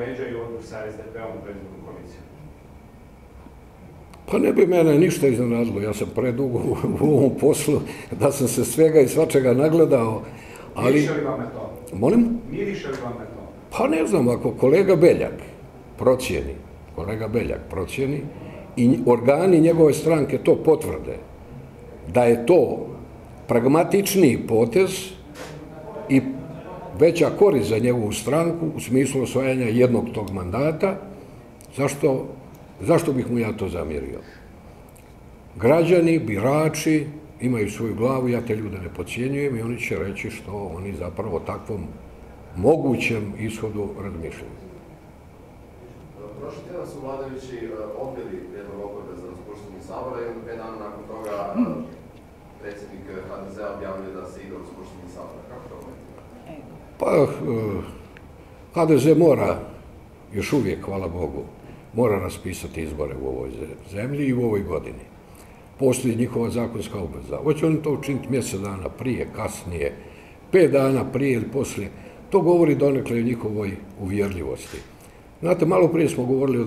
leđa i odu sa SDP-om u predizbornu koaliciju? Pa ne bi mene ništa iznenadilo, ja sam predugo u ovom poslu, da sam se svega i svačega nagledao, ali... Miriše li vam je to? Molim? Miriše li vam je to? Pa ne znam, ako kolega Beljak procjeni i organi njegove stranke to potvrde, da je to pragmatičniji potez i veća korist za njegovu stranku u smislu osvajanja jednog tog mandata, zašto bih mu ja to zamjerio? Građani, birači imaju svoju glavu, ja te ljude ne podcjenjujem i oni će reći što oni zapravo takvom mogućem ishodu razmišljaju. Prošli tjedan su vladajući odbili prijedlog oporbe za raspuštanje Sabora i 5 dana nakon toga predsjednik HDZ-a objavljuje da se ide u raspuštanje Sabora. Kako to gledate? Pa HDZ mora, još uvijek, hvala Bogu, mora raspisati izbore u ovoj zemlji i u ovoj godini. Postoji njihova zakonska obveza. Hoće oni to učiniti mjesec dana prije, kasnije, 5 dana prije ili poslije. To govori donekle o njihovoj uvjerljivosti. Znate, malo prije smo govorili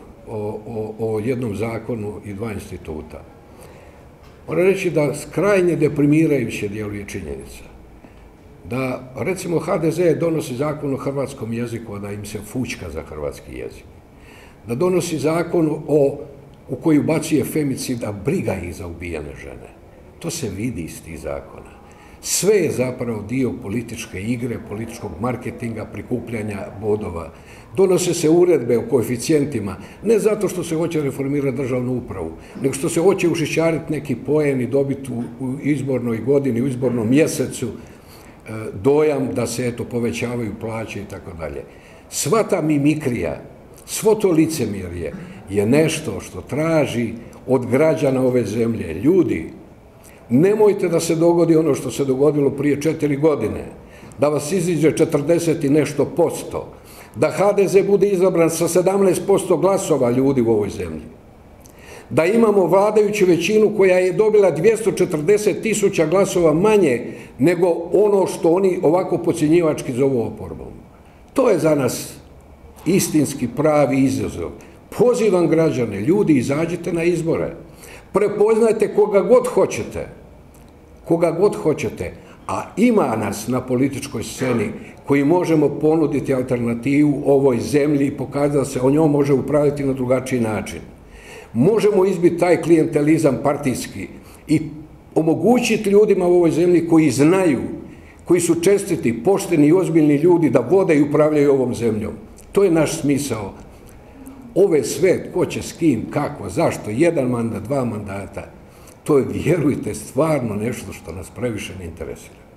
o jednom zakonu i 2 instituta. Moram reći da krajnje deprimirajuće djeluje činjenica. Da, recimo, HDZ donosi zakon o hrvatskom jeziku, a da im se fućka za hrvatski jezik. Da donosi zakon u koji ubacuje femicid, a briga ih za ubijene žene. To se vidi iz tih zakona. Sve je zapravo dio političke igre, političkog marketinga, prikupljanja bodova. Donose se uredbe o koeficijentima, ne zato što se hoće reformirati državnu upravu, nego što se hoće ušićariti neki poen i dobiti u izbornoj godini, u izbornom mjesecu dojam da se eto povećavaju plaće i tako dalje. Sva ta mimikrija, svo to licemjerje je nešto što traži od građana ove zemlje. Ljudi, nemojte da se dogodi ono što se dogodilo prije 4 godine, da vas iziđe 40 i nešto posto, da HDZ bude izabran sa 17% glasova ljudi u ovoj zemlji, da imamo vladajuću većinu koja je dobila 240.000 glasova manje nego ono što oni ovako podcjenjivački zovu oporbom. To je za nas istinski pravi izazov. Pozivam građane, ljudi, izađite na izbore, prepoznajte koga god hoćete, a ima nas na političkoj sceni koji možemo ponuditi alternativu ovoj zemlji i pokazati da se o njoj može upraviti na drugačiji način. Možemo izbiti taj klijentelizam partijski i omogućiti ljudima u ovoj zemlji koji znaju, koji su čestiti, pošteni i ozbiljni ljudi da vode i upravljaju ovom zemljom. To je naš smisao. Ove sve, ko će s kim, kako, zašto, 1 mandat, 2 mandata, to je, vjerujte, stvarno nešto što nas previše ne interesira.